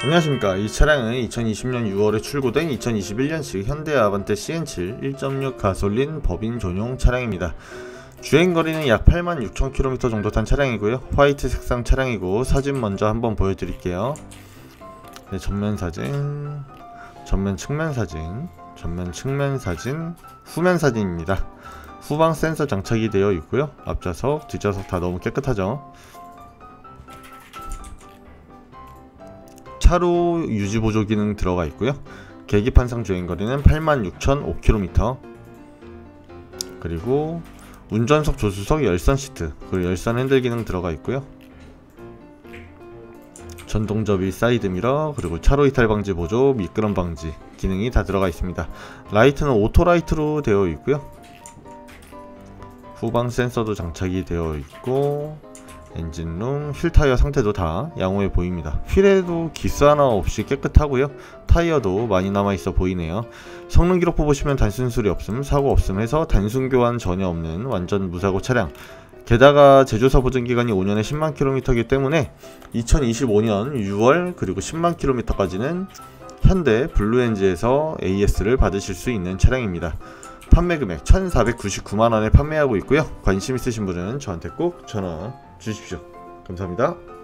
안녕하십니까. 이 차량은 2020년 6월에 출고된 2021년식 현대 아반떼 CN7 1.6 가솔린 법인 전용 차량입니다. 주행거리는 약 86,000km 정도 탄 차량이고요. 화이트 색상 차량이고, 사진 먼저 한번 보여드릴게요. 네, 전면 사진, 전면 측면 사진, 전면 측면 사진, 후면 사진입니다. 후방 센서 장착이 되어 있고요. 앞좌석, 뒷좌석 다 너무 깨끗하죠. 차로 유지보조 기능 들어가 있고요. 계기판상 주행거리는 86,005km. 그리고 운전석, 조수석, 열선 시트, 그리고 열선 핸들 기능 들어가 있고요. 전동 접이 사이드 미러, 그리고 차로 이탈 방지 보조, 미끄럼 방지 기능이 다 들어가 있습니다. 라이트는 오토 라이트로 되어 있고요. 후방 센서도 장착이 되어 있고, 엔진룸, 휠타이어 상태도 다 양호해 보입니다. 휠에도 기스 하나 없이 깨끗하고요. 타이어도 많이 남아있어 보이네요. 성능 기록부 보시면 단순 수리 없음, 사고 없음 해서 단순 교환 전혀 없는 완전 무사고 차량. 게다가 제조사 보증 기간이 5년에 10만 km이기 때문에 2025년 6월 그리고 10만 km까지는 현대 블루엔즈에서 AS를 받으실 수 있는 차량입니다. 판매 금액 1,499만원에 판매하고 있고요. 관심 있으신 분은 저한테 꼭 전화 주십시오. 감사합니다.